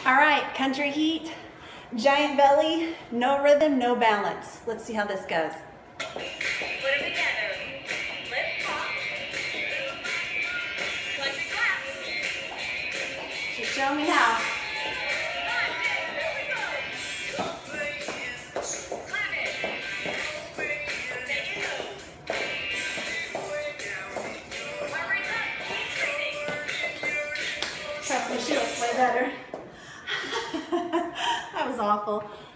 All right, country heat, giant belly, no rhythm, no balance. Let's see how this goes. Put them together. Lift top. Country clap. She's showing me how. Trust me, she looks way better. That was awful.